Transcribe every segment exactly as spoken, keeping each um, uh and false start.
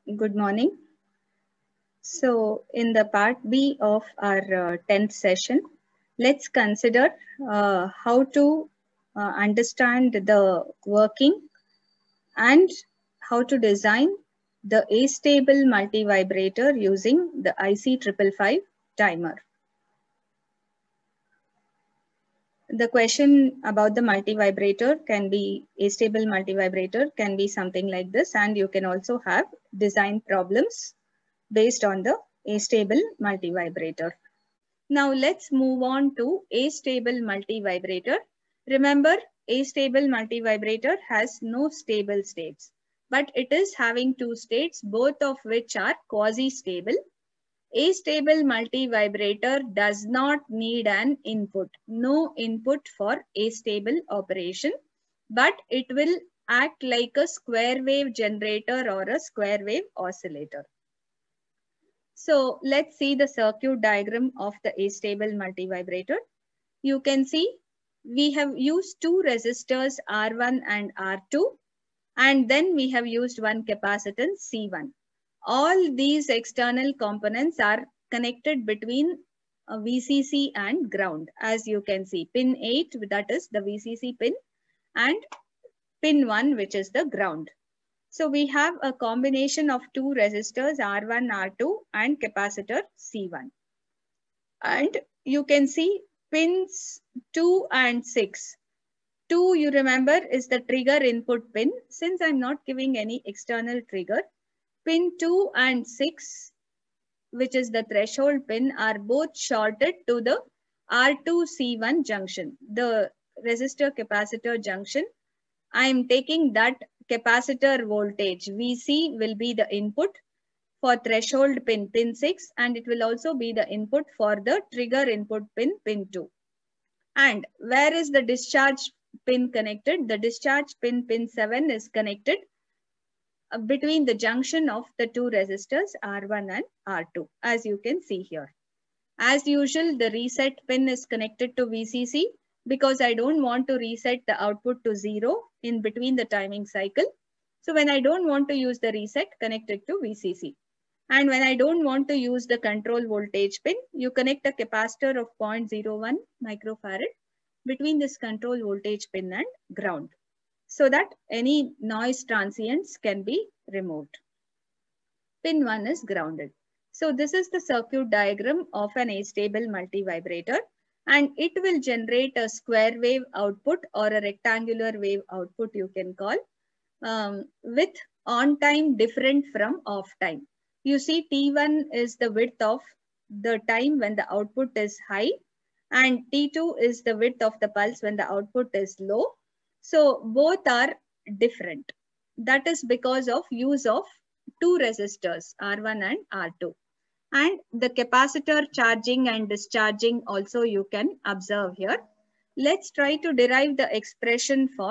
Good morning. So in the part B of our uh, tenth session, let's consider uh, how to uh, understand the working and how to design the astable multivibrator using the I C five five five timer. The question about the multivibrator can be astable multivibrator can be something like this, and you can also have design problems based on the astable multivibrator. Now let's move on to astable multivibrator. Remember, astable multivibrator has no stable states, but it is having two states, both of which are quasi-stable. Astable multivibrator does not need an input. No input for astable operation, but it will act like a square wave generator or a square wave oscillator. So let's see the circuit diagram of the astable multivibrator. You can see we have used two resistors R one and R two, and then we have used one capacitance C one. All these external components are connected between uh, V C C and ground. As you can see, pin eight, that is the V C C pin, and pin one, which is the ground. So we have a combination of two resistors R one, R two and capacitor C one. And you can see pins two and six. two, you remember, is the trigger input pin. Since I'm not giving any external trigger, pin two and six, which is the threshold pin, are both shorted to the R two C one junction, the resistor capacitor junction. I am taking that capacitor voltage V C will be the input for threshold pin, pin six, and it will also be the input for the trigger input pin, pin two. And where is the discharge pin connected? The discharge pin, pin seven, is connected between the junction of the two resistors R one and R two, as you can see here. As usual, the reset pin is connected to V C C because I don't want to reset the output to zero in between the timing cycle. So when I don't want to use the reset, connect it to V C C. And when I don't want to use the control voltage pin, you connect a capacitor of zero point zero one microfarad between this control voltage pin and ground, so that any noise transients can be removed. Pin one is grounded. So this is the circuit diagram of an astable multivibrator, and it will generate a square wave output or a rectangular wave output, you can call, um, with on time different from off time. You see T one is the width of the time when the output is high, and T two is the width of the pulse when the output is low. So both are different. That is because of use of two resistors, R one and R two. And the capacitor charging and discharging also you can observe here. Let's try to derive the expression for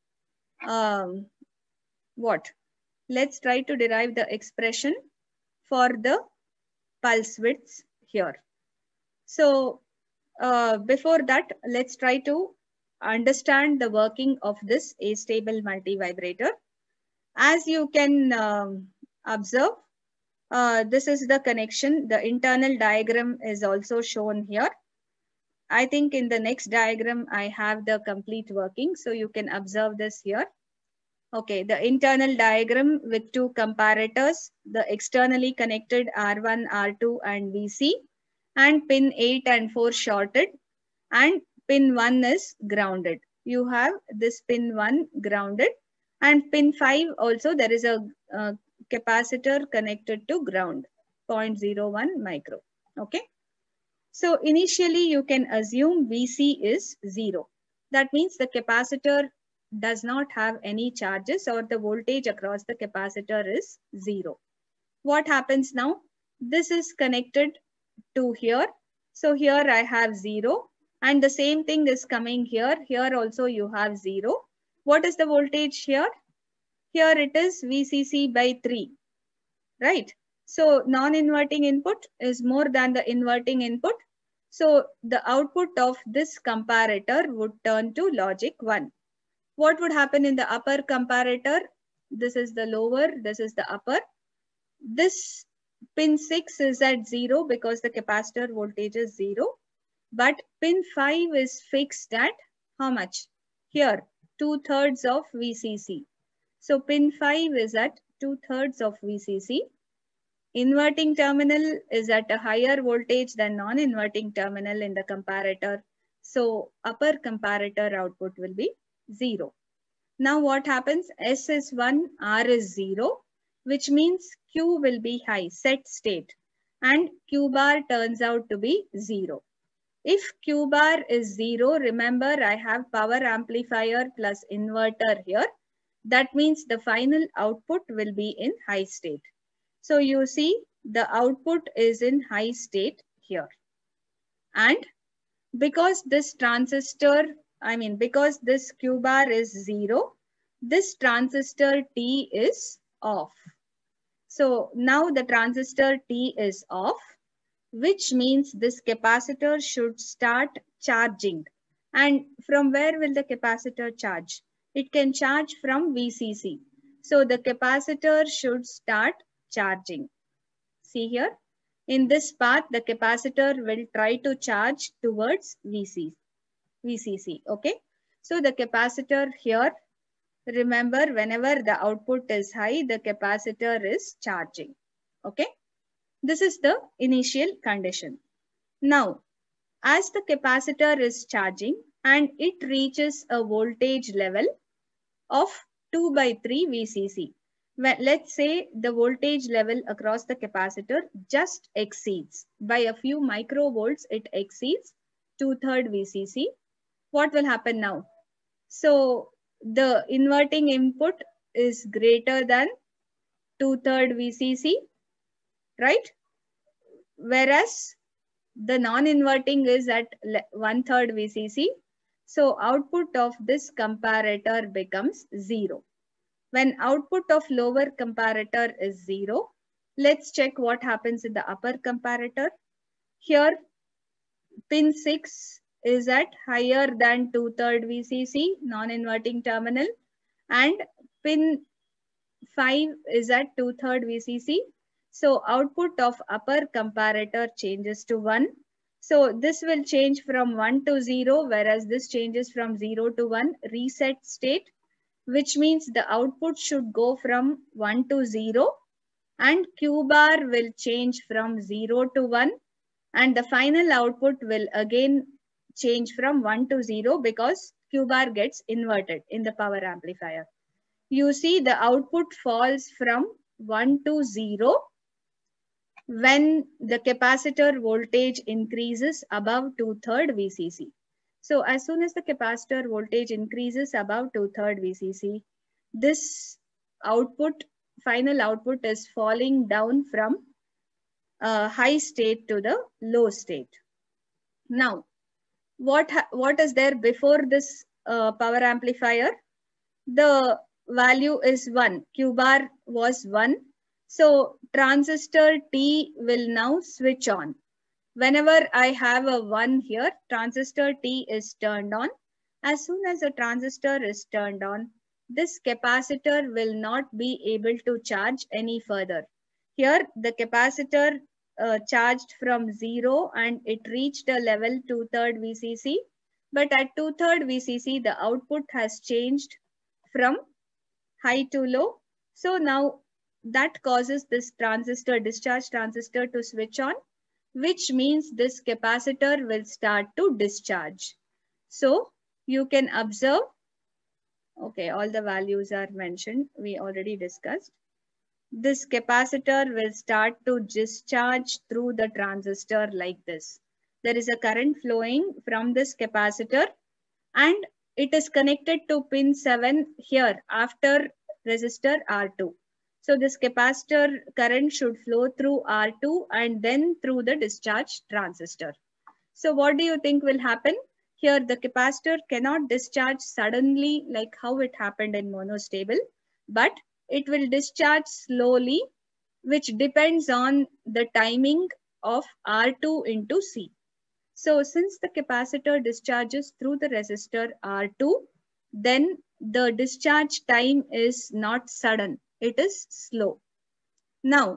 um, what? Let's try to derive the expression for the pulse widths here. So uh, before that, let's try to understand the working of this astable multivibrator. As you can um, observe, uh, this is the connection. The internal diagram is also shown here. I think in the next diagram, I have the complete working, so you can observe this here. Okay, the internal diagram with two comparators, the externally connected R one, R two and V C, and pin eight and four shorted, and pin one is grounded. You have this pin one grounded, and pin five also there is a uh, capacitor connected to ground, zero point zero one micro. Okay. So initially you can assume V C is zero. That means the capacitor does not have any charges, or the voltage across the capacitor is zero. What happens now? This is connected to here. So here I have zero, and the same thing is coming here. Here also you have zero. What is the voltage here? Here it is V C C by three, right? So non-inverting input is more than the inverting input. So the output of this comparator would turn to logic one. What would happen in the upper comparator? This is the lower, this is the upper. This pin six is at zero because the capacitor voltage is zero, but pin five is fixed at how much? Here, two thirds of V C C. So pin five is at two thirds of V C C. Inverting terminal is at a higher voltage than non-inverting terminal in the comparator. So upper comparator output will be zero. Now what happens? S is one, R is zero, which means Q will be high, set state, and Q bar turns out to be zero. If Q bar is zero, remember I have power amplifier plus inverter here. That means the final output will be in high state. So you see the output is in high state here. And because this transistor, I mean, because this Q bar is zero, this transistor T is off. So now the transistor T is off, which means this capacitor should start charging. And from where will the capacitor charge? It can charge from V C C. So the capacitor should start charging. See here, in this path, the capacitor will try to charge towards V C C, okay? So the capacitor here, remember, whenever the output is high, the capacitor is charging, okay? This is the initial condition. Now, as the capacitor is charging and it reaches a voltage level of two by three V C C. Let's say the voltage level across the capacitor just exceeds by a few microvolts, it exceeds two thirds V C C. What will happen now? So the inverting input is greater than two thirds V C C, right? Whereas the non-inverting is at one third V C C. So output of this comparator becomes zero. When output of lower comparator is zero, let's check what happens in the upper comparator. Here, pin six is at higher than two thirds V C C, non-inverting terminal, and pin five is at two thirds V C C. So output of upper comparator changes to one. So this will change from one to zero, whereas this changes from zero to one, reset state, which means the output should go from one to zero and Q bar will change from zero to one and the final output will again change from one to zero because Q bar gets inverted in the power amplifier. You see the output falls from one to zero when the capacitor voltage increases above two thirds V C C. So as soon as the capacitor voltage increases above two thirds V C C, this output, final output is falling down from uh, high state to the low state. Now, what, what is there before this uh, power amplifier? The value is one, Q bar was one. So transistor T will now switch on. Whenever I have a one here, transistor T is turned on. As soon as the transistor is turned on, this capacitor will not be able to charge any further. Here, the capacitor uh, charged from zero and it reached a level two thirds V C C. But at two thirds V C C, the output has changed from high to low. So now that causes this transistor, discharge transistor to switch on, which means this capacitor will start to discharge. So you can observe, okay, all the values are mentioned, we already discussed. This capacitor will start to discharge through the transistor like this. There is a current flowing from this capacitor and it is connected to pin seven here after resistor R two. So this capacitor current should flow through R two and then through the discharge transistor. So what do you think will happen? Here the capacitor cannot discharge suddenly like how it happened in monostable, but it will discharge slowly, which depends on the timing of R two into C. So since the capacitor discharges through the resistor R two, then the discharge time is not sudden, it is slow. Now,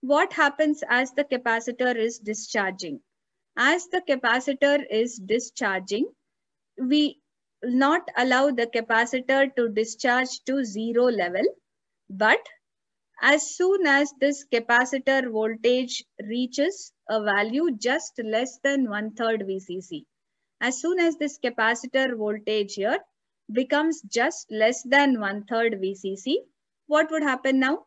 what happens as the capacitor is discharging? As the capacitor is discharging, we will not allow the capacitor to discharge to zero level, but as soon as this capacitor voltage reaches a value just less than one third V C C, as soon as this capacitor voltage here becomes just less than one third V C C, what would happen now?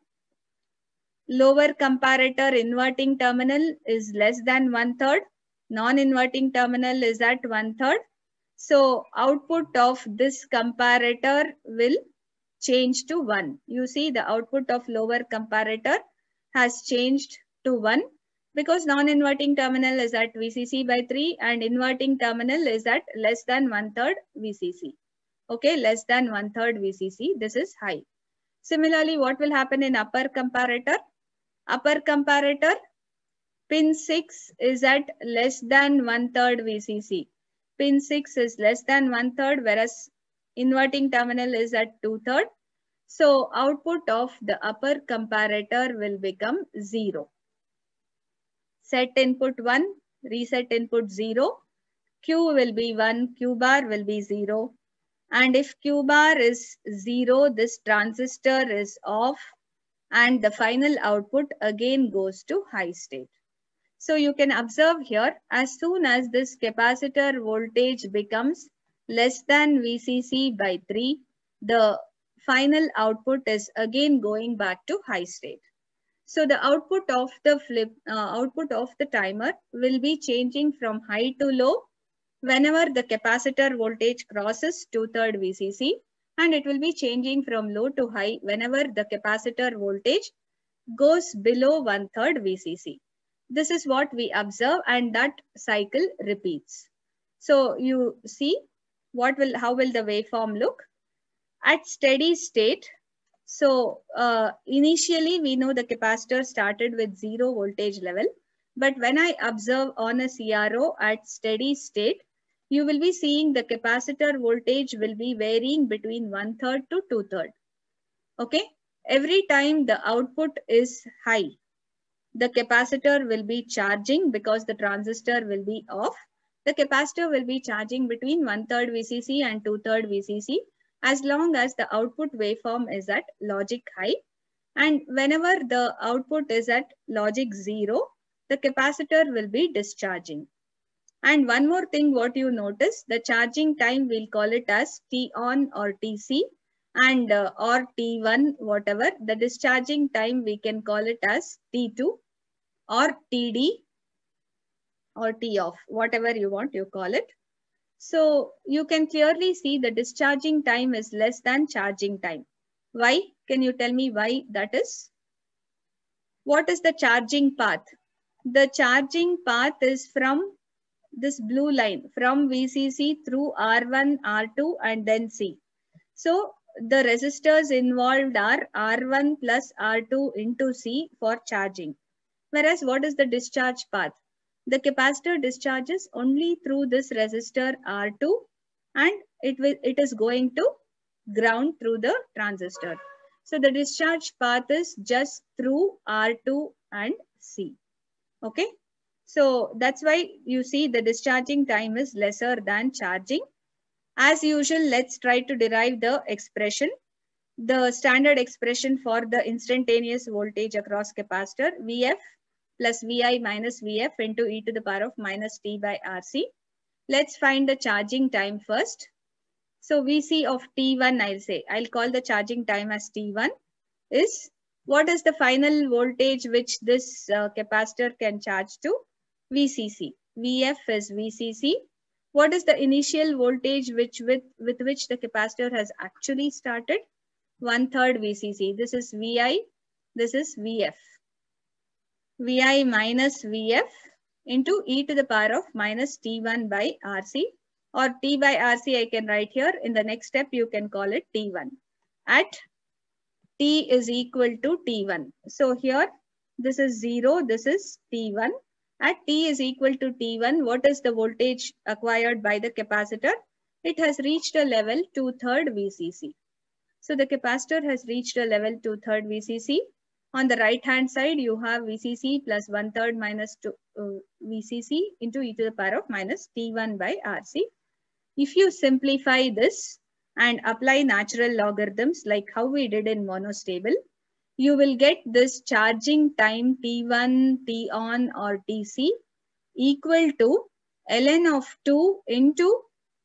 Lower comparator inverting terminal is less than one third. Non-inverting terminal is at one third. So output of this comparator will change to one. You see the output of lower comparator has changed to one because non-inverting terminal is at V C C by three and inverting terminal is at less than one third V C C. Okay, less than one third V C C. This is high. Similarly, what will happen in upper comparator? Upper comparator, pin six is at less than one third V C C. Pin six is less than one third, whereas inverting terminal is at two third. So output of the upper comparator will become zero. Set input one, reset input zero. Q will be one, Q bar will be zero. And if Q bar is zero, this transistor is off and the final output again goes to high state. So you can observe here, as soon as this capacitor voltage becomes less than V C C by three, the final output is again going back to high state. So the output of the flip, uh, output of the timer will be changing from high to low whenever the capacitor voltage crosses two third V C C, and it will be changing from low to high whenever the capacitor voltage goes below one third V C C. This is what we observe and that cycle repeats. So you see what will, how will the waveform look? At steady state, so uh, initially we know the capacitor started with zero voltage level, but when I observe on a C R O at steady state, you will be seeing the capacitor voltage will be varying between one third to two third. Okay, every time the output is high, the capacitor will be charging because the transistor will be off. The capacitor will be charging between one third V C C and two third V C C as long as the output waveform is at logic high. And whenever the output is at logic zero, the capacitor will be discharging. And one more thing, what you notice, the charging time, we'll call it as T on or T C and uh, or T one, whatever. The discharging time, we can call it as T two or T D or T off, whatever you want, you call it. So you can clearly see the discharging time is less than charging time. Why? Can you tell me why that is? What is the charging path? The charging path is from this blue line, from V C C through R one, R two and then C. So the resistors involved are R one plus R two into C for charging. Whereas what is the discharge path? The capacitor discharges only through this resistor R two and it, will, it is going to ground through the transistor. So the discharge path is just through R two and C. Okay. So that's why you see the discharging time is lesser than charging. As usual, let's try to derive the expression. The standard expression for the instantaneous voltage across capacitor, V F plus V I minus V F into e to the power of minus T by R C. Let's find the charging time first. So V C of T one, I'll say, I'll call the charging time as T one, is what is the final voltage which this uh, capacitor can charge to? V C C. V F is V C C. What is the initial voltage which with, with which the capacitor has actually started? One third V C C. This is V I. This is V F. V I minus V F into e to the power of minus T one by R C, or T by R C I can write here. In the next step, you can call it T one. At T is equal to T one. So here, this is zero, this is T one. At T is equal to T one, what is the voltage acquired by the capacitor? It has reached a level two third V C C. So the capacitor has reached a level two third V C C. On the right hand side, you have V C C plus one third minus two, uh, V C C into e to the power of minus T one by R C. If you simplify this and apply natural logarithms like how we did in monostable, you will get this charging time T one, T on or T C equal to ln of two into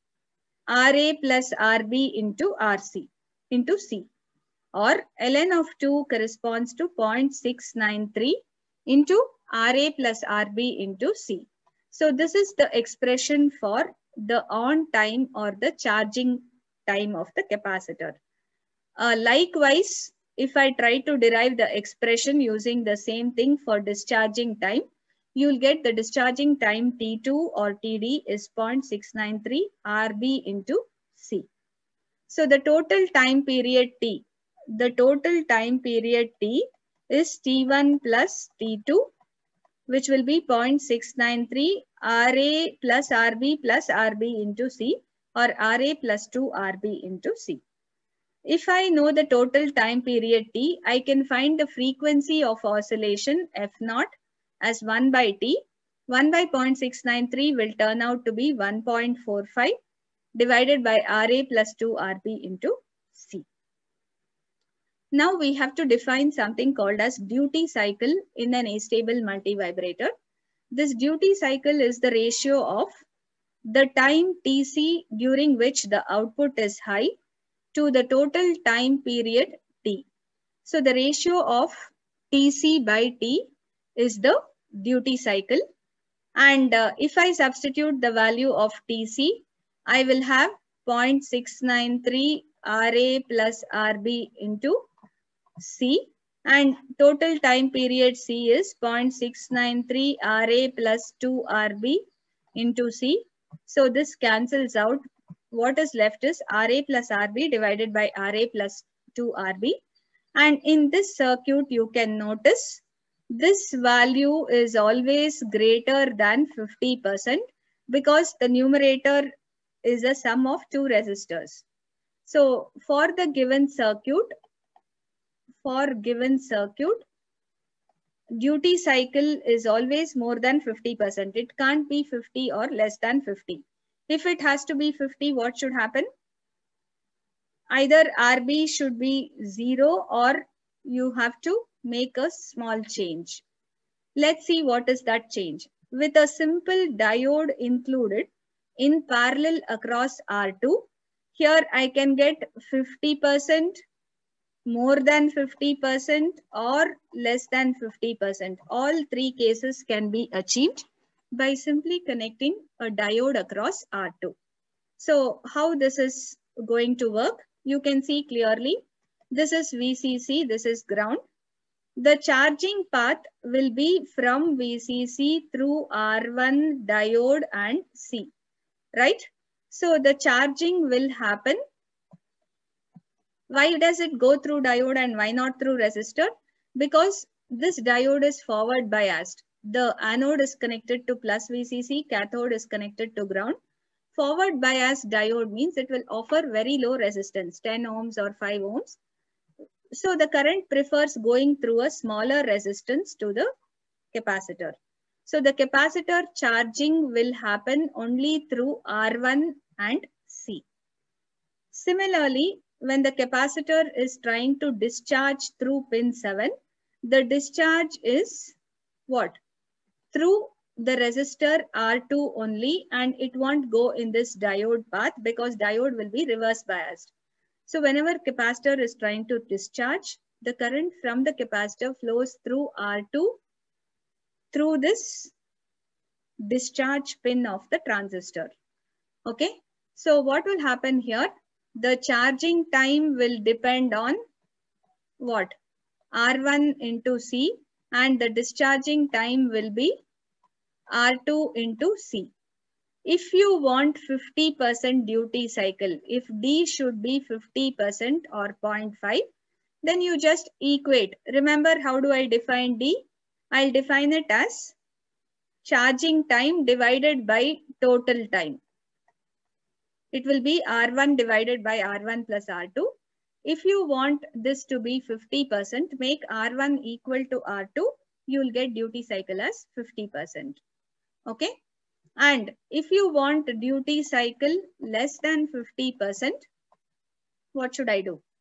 R A plus R B into R C into C, or ln of two corresponds to zero point six nine three into R A plus R B into C. So this is the expression for the on time or the charging time of the capacitor. Uh, likewise, if I try to derive the expression using the same thing for discharging time, you'll get the discharging time T two or T D is zero point six nine three R B into C. So the total time period T, the total time period T is T one plus T two, which will be zero point six nine three R A plus R B plus R B into C, or R A plus two R B into C. If I know the total time period T, I can find the frequency of oscillation F naught as one by T. one by zero point six nine three will turn out to be one point four five divided by R A plus two R B into C. Now we have to define something called as duty cycle in an astable multivibrator. This duty cycle is the ratio of the time T C during which the output is high to the total time period T. So the ratio of T C by T is the duty cycle. And uh, if I substitute the value of T C, I will have zero point six nine three R A plus R B into C, and total time period C is zero point six nine three R A plus two R B into C. So this cancels out. What is left is R A plus R B divided by R A plus two R B. And in this circuit, you can notice this value is always greater than fifty percent because the numerator is a sum of two resistors. So for the given circuit, for given circuit, duty cycle is always more than fifty percent. It can't be fifty or less than fifty. If it has to be fifty, what should happen? Either R B should be zero or you have to make a small change. Let's see what is that change. With a simple diode included in parallel across R two, here I can get fifty percent, more than fifty percent or less than fifty percent. All three cases can be achieved by simply connecting a diode across R two. So how this is going to work? You can see clearly. This is V C C, this is ground. The charging path will be from V C C through R one, diode and C, right? So the charging will happen. Why does it go through diode and why not through resistor? Because this diode is forward biased. The anode is connected to plus V C C, cathode is connected to ground. Forward biased diode means it will offer very low resistance, ten ohms or five ohms. So the current prefers going through a smaller resistance to the capacitor. So the capacitor charging will happen only through R one and C. Similarly, when the capacitor is trying to discharge through pin seven, the discharge is what? Through the resistor R two only, and it won't go in this diode path because diode will be reverse biased. So whenever capacitor is trying to discharge, the current from the capacitor flows through R two through this discharge pin of the transistor. Okay. So what will happen here? The charging time will depend on what? R one into C, and the discharging time will be R two into C. If you want fifty percent duty cycle, if D should be fifty percent or zero point five, then you just equate. Remember, how do I define D? I'll define it as charging time divided by total time. It will be R one divided by R one plus R two. If you want this to be fifty percent, make R one equal to R two, you will get duty cycle as fifty percent. Okay. And if you want duty cycle less than fifty percent, what should I do?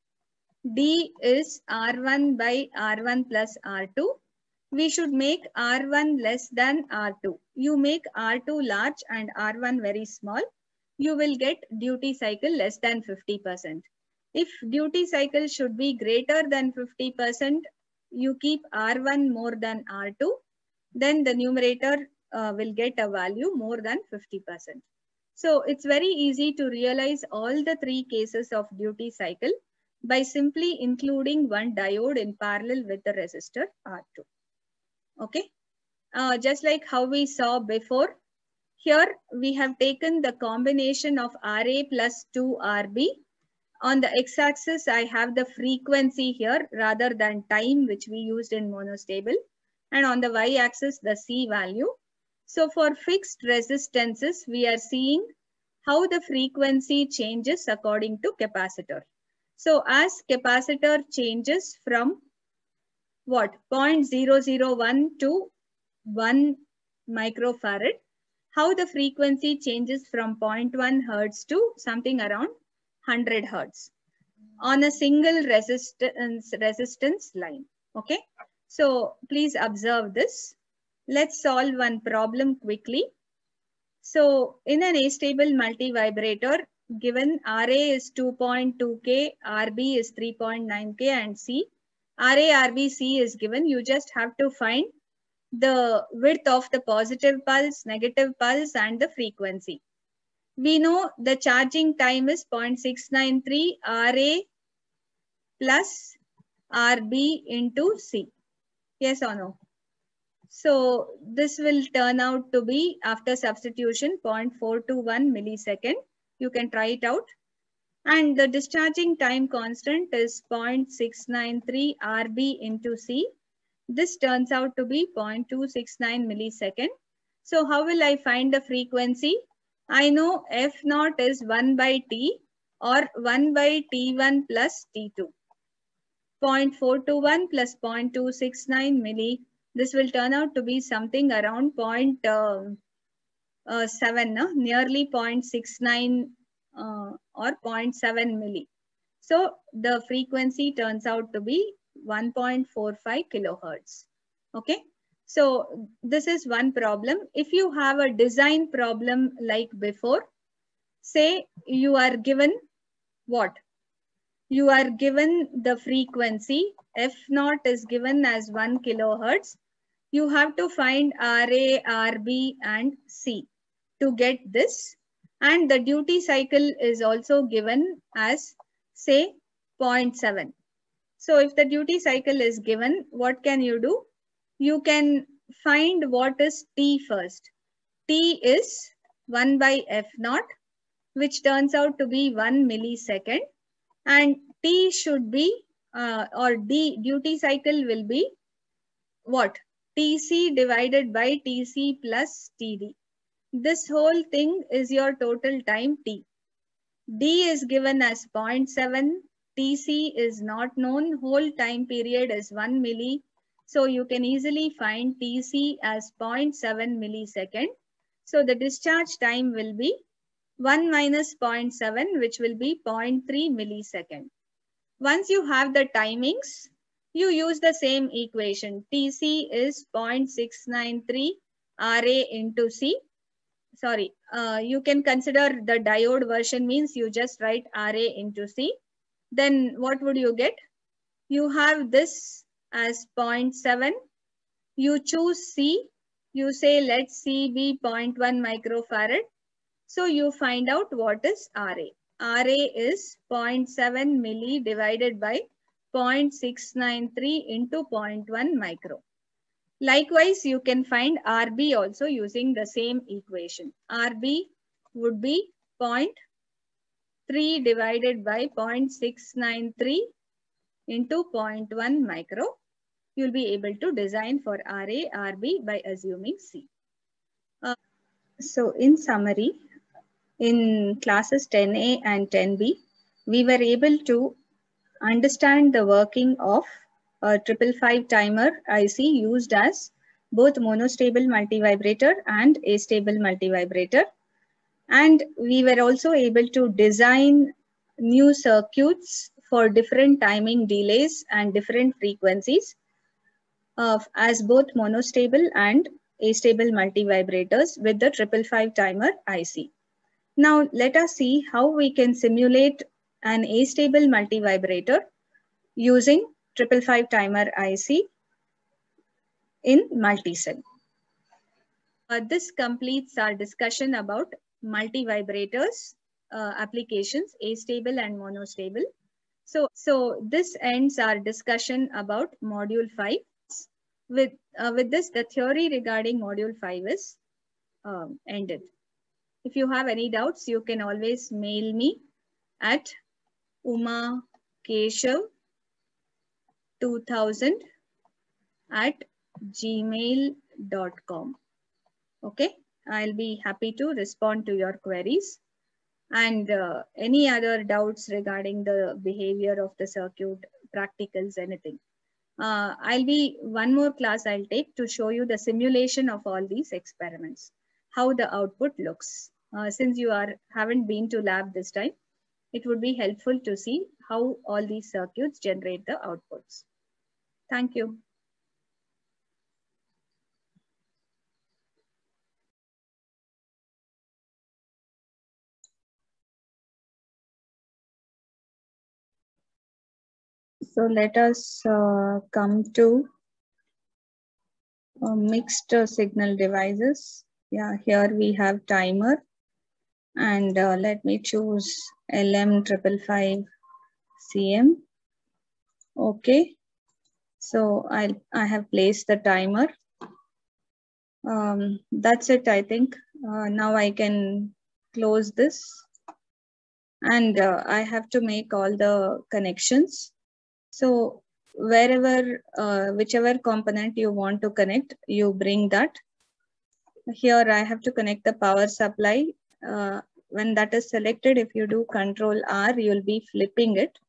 D is R one by R one plus R two. We should make R one less than R two. You make R two large and R one very small, you will get duty cycle less than fifty percent. If duty cycle should be greater than fifty percent, you keep R one more than R two, then the numerator uh, will get a value more than fifty percent. So it's very easy to realize all the three cases of duty cycle by simply including one diode in parallel with the resistor R two. Okay, uh, just like how we saw before, here we have taken the combination of R A plus two R B. On the x-axis, I have the frequency here rather than time, which we used in monostable. And on the y-axis, the C value. So for fixed resistances, we are seeing how the frequency changes according to capacitor. So as capacitor changes from what? zero point zero zero one to one microfarad, how the frequency changes from zero point one hertz to something around one hundred hertz on a single resistance, resistance line. Okay. So please observe this. Let's solve one problem quickly. So in an astable multivibrator, given R A is two point two K, R B is three point nine K and C, R A, R B, C is given. You just have to find the width of the positive pulse, negative pulse and the frequency. We know the charging time is zero point six nine three R A plus R B into C. Yes or no? So this will turn out to be, after substitution, zero point four two one millisecond. You can try it out. And the discharging time constant is zero point six nine three R B into C. This turns out to be zero point two six nine millisecond. So how will I find the frequency? I know F naught is one by T or one by T one plus T two. zero point four two one plus zero point two six nine milli. This will turn out to be something around zero point seven, no? Nearly zero point six nine uh, or zero point seven milli. So the frequency turns out to be one point four five kilohertz. Okay. So this is one problem. If you have a design problem like before, say you are given what? You are given the frequency, F naught is given as one kilohertz. You have to find R A, R B and C to get this. And the duty cycle is also given as, say, zero point seven. So if the duty cycle is given, what can you do? You can find what is T first. T is one by F naught, which turns out to be one millisecond. And T should be, uh, or D, duty cycle will be what? T C divided by T C plus T D. This whole thing is your total time T. D is given as zero point seven. T C is not known. Whole time period is one milli. So you can easily find T C as zero point seven millisecond. So the discharge time will be one minus zero point seven, which will be zero point three millisecond. Once you have the timings, you use the same equation. T C is zero point six nine three R A into C. Sorry, uh, you can consider the diode version, means you just write R A into C. Then what would you get? You have this as zero point seven. You choose C. You say let C be zero point one microfarad. So you find out what is R A. R A is zero point seven milli divided by zero point six nine three into zero point one micro. Likewise, you can find R B also using the same equation. R B would be zero point three divided by zero point six nine three into zero point one micro. You'll be able to design for R A, R B by assuming C. Uh, so in summary, in classes ten A and ten B, we were able to understand the working of a triple five timer I C used as both monostable multivibrator and astable multivibrator. And we were also able to design new circuits for different timing delays and different frequencies uh, as both monostable and astable multivibrators with the triple five timer I C. Now let us see how we can simulate an astable multivibrator using triple five timer I C in multicell. Uh, this completes our discussion about multivibrators uh, applications, astable and monostable. So, so this ends our discussion about module five. With, uh, with this, the theory regarding module five is um, ended. If you have any doubts, you can always mail me at uma keshav two thousand at gmail dot com. Okay, I'll be happy to respond to your queries. And uh, any other doubts regarding the behavior of the circuit, practicals, anything. Uh, I'll be, one more class I'll take to show you the simulation of all these experiments, how the output looks. Uh, since you are haven't been to lab this time, it would be helpful to see how all these circuits generate the outputs. Thank you. So let us uh, come to uh, mixed uh, signal devices. Yeah, here we have timer, and uh, let me choose L M five five C M. Okay, so I I have placed the timer. Um, that's it, I think. Uh, now I can close this, and uh, I have to make all the connections. So wherever, uh, whichever component you want to connect, you bring that. Here I have to connect the power supply. Uh, when that is selected, if you do Control R, you'll be flipping it.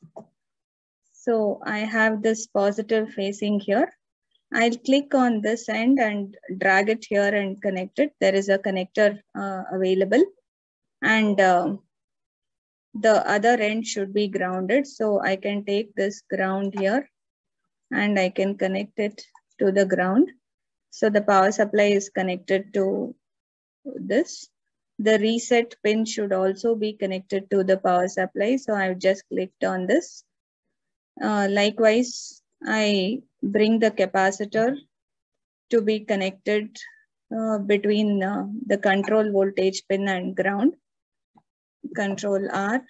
So I have this positive facing here. I'll click on this end and drag it here and connect it. There is a connector uh, available, and uh, the other end should be grounded. So I can take this ground here and I can connect it to the ground. So the power supply is connected to this. The reset pin should also be connected to the power supply. So I've just clicked on this. Uh, likewise, I bring the capacitor to be connected uh, between uh, the control voltage pin and ground. Control R.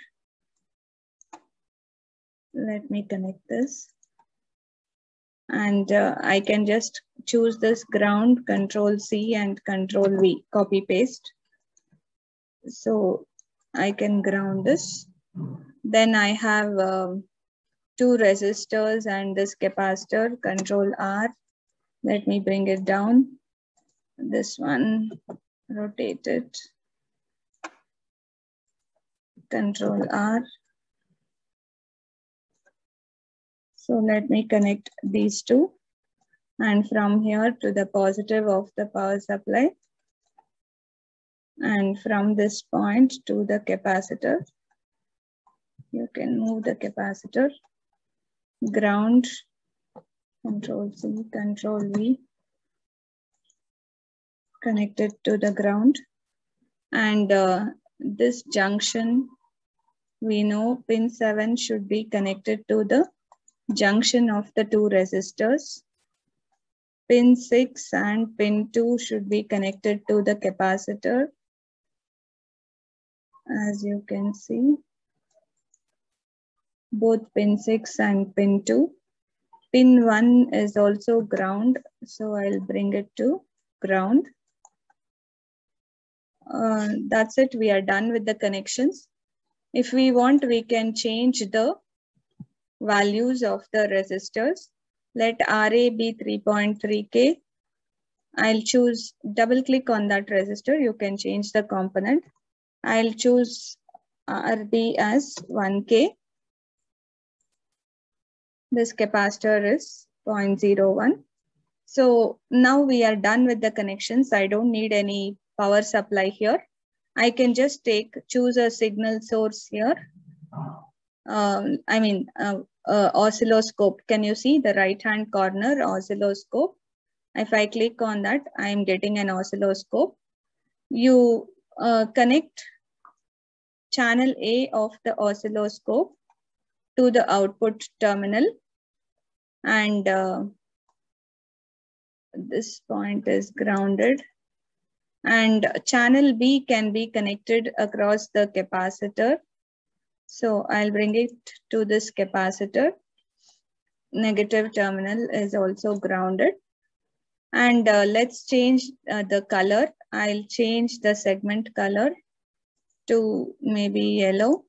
Let me connect this. And uh, I can just choose this ground, Control C and Control V, copy paste. So I can ground this. Then I have uh, two resistors and this capacitor, Control R. Let me bring it down. This one, rotate it. Control R. So let me connect these two. And from here to the positive of the power supply. And from this point to the capacitor. You can move the capacitor. Ground, Control C, Control V. Connected to the ground. And uh, this junction, we know pin seven should be connected to the junction of the two resistors. Pin six and pin two should be connected to the capacitor. As you can see, both pin six and pin two. Pin one is also ground, so I'll bring it to ground. Uh, that's it, we are done with the connections. If we want, we can change the values of the resistors. Let R A be three point three K. I'll choose, double click on that resistor. You can change the component. I'll choose R B as one K. This capacitor is zero point zero one. So now we are done with the connections. I don't need any power supply here. I can just take, choose a signal source here. Um, I mean, uh, uh, oscilloscope. Can you see the right hand corner oscilloscope? If I click on that, I am getting an oscilloscope. You uh, connect channel A of the oscilloscope to the output terminal, and uh, this point is grounded, and channel B can be connected across the capacitor. So I'll bring it to this capacitor. Negative terminal is also grounded. And uh, let's change uh, the color. I'll change the segment color to maybe yellow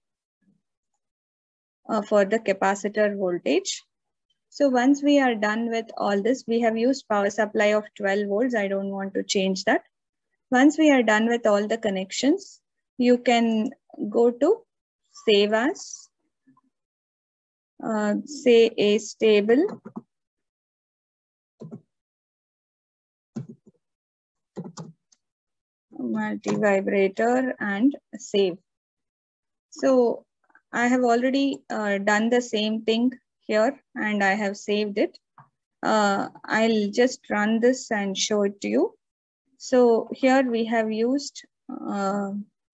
uh, for the capacitor voltage. So once we are done with all this, we have used power supply of twelve volts. I don't want to change that. Once we are done with all the connections, you can go to save as, uh, say a stable multi-vibrator and save. So I have already uh, done the same thing here and I have saved it. Uh, I'll just run this and show it to you. So here we have used uh,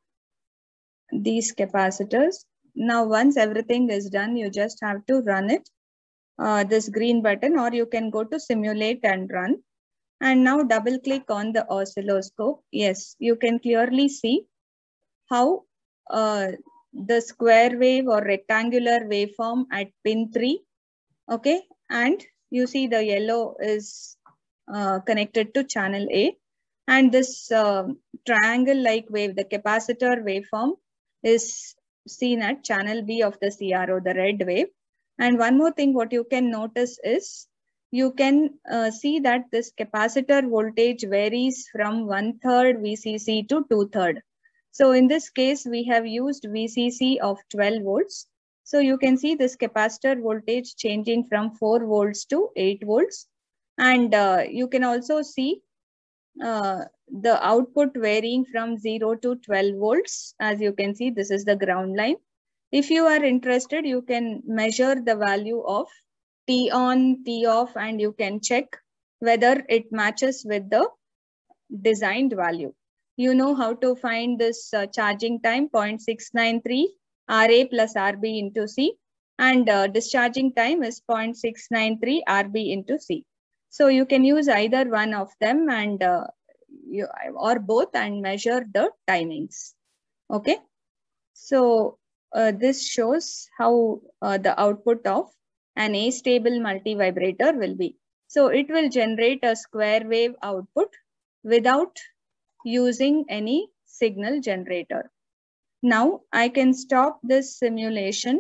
these capacitors. Now once everything is done, you just have to run it, uh, this green button, or you can go to simulate and run. And now double click on the oscilloscope. Yes, you can clearly see how uh, the square wave or rectangular waveform at pin three, okay, and you see the yellow is uh, connected to channel A, and this uh, triangle like wave, the capacitor waveform, is seen at channel B of the C R O, the red wave. And one more thing what you can notice is you can uh, see that this capacitor voltage varies from one third V C C to two third. So in this case, we have used V C C of twelve volts. So you can see this capacitor voltage changing from four volts to eight volts. And uh, you can also see uh, the output varying from zero to twelve volts. As you can see, this is the ground line. If you are interested, you can measure the value of T on, T off, and you can check whether it matches with the designed value. You know how to find this uh, charging time, zero point six nine three R A plus R B into C, and uh, discharging time is zero point six nine three R B into C. So you can use either one of them and uh, you, or both and measure the timings. Okay. So uh, this shows how uh, the output of an astable multi-vibrator will be. So it will generate a square wave output without using any signal generator. Now I can stop this simulation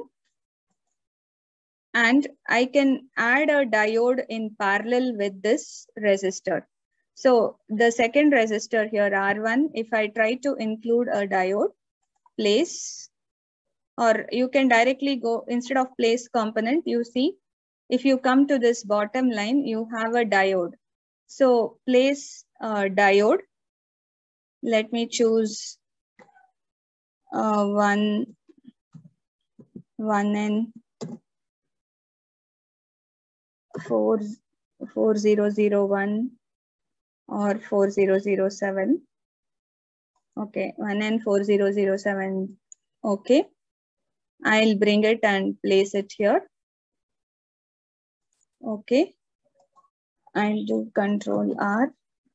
and I can add a diode in parallel with this resistor. So the second resistor here, R one, if I try to include a diode, place, or you can directly go, instead of place component, you see, if you come to this bottom line, you have a diode. So place uh, diode. Let me choose uh, one, one N four, four zero zero one or four zero zero seven. Okay, one N four zero zero seven. Okay, I'll bring it and place it here. Okay, I'll do Control R.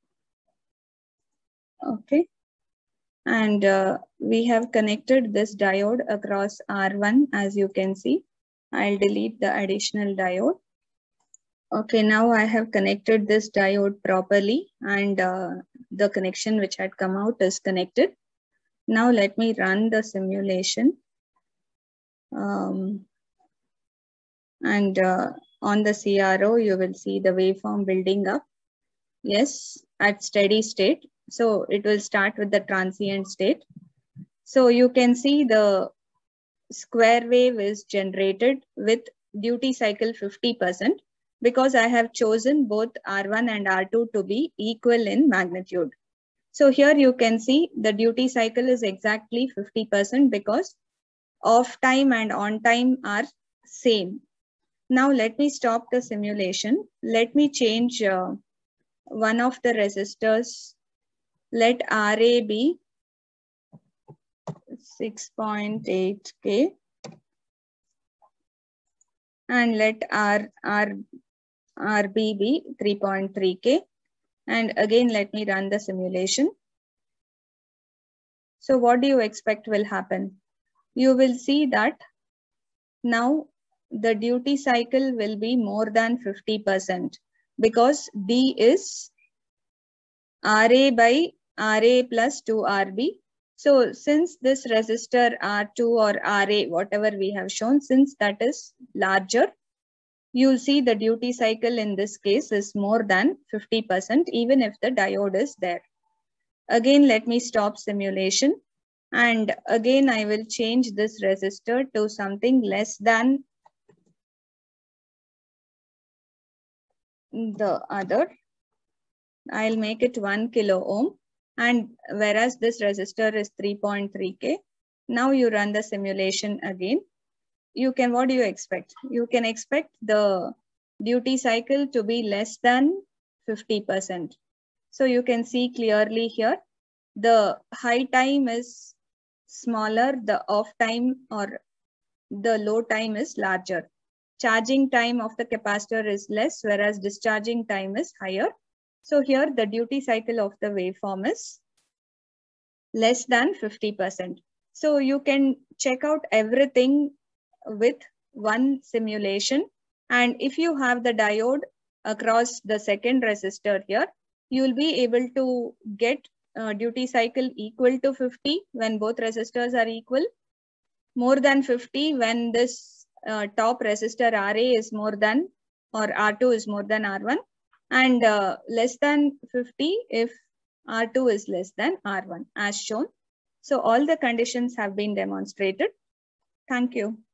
Okay, and uh, we have connected this diode across R one, as you can see. I'll delete the additional diode. Okay, now I have connected this diode properly, and uh, the connection which had come out is connected. Now let me run the simulation. Um, and uh, on the C R O, you will see the waveform building up. Yes, at steady state. So it will start with the transient state. So you can see the square wave is generated with duty cycle fifty percent because I have chosen both R one and R two to be equal in magnitude. So here you can see the duty cycle is exactly fifty percent because off time and on time are same. Now let me stop the simulation. Let me change uh, one of the resistors. Let R A be six point eight K and let R, R, R B be three point three K. And again, let me run the simulation. So what do you expect will happen? You will see that now the duty cycle will be more than fifty percent because D is R A by R A plus two R B. So since this resistor R two or R A, whatever we have shown, since that is larger, you'll see the duty cycle in this case is more than fifty percent, even if the diode is there. Again, let me stop simulation. And again, I will change this resistor to something less than the other. I'll make it one kilo ohm. And whereas this resistor is three point three K, now you run the simulation again. You can, what do you expect? You can expect the duty cycle to be less than fifty percent. So you can see clearly here, the high time is smaller, the off time or the low time is larger. Charging time of the capacitor is less, whereas discharging time is higher. So here the duty cycle of the waveform is less than fifty percent. So you can check out everything with one simulation. And if you have the diode across the second resistor here, you will be able to get uh, duty cycle equal to fifty when both resistors are equal, more than fifty when this uh, top resistor R A is more than, or R two is more than R one, and uh, less than fifty if R two is less than R one as shown. So all the conditions have been demonstrated. Thank you.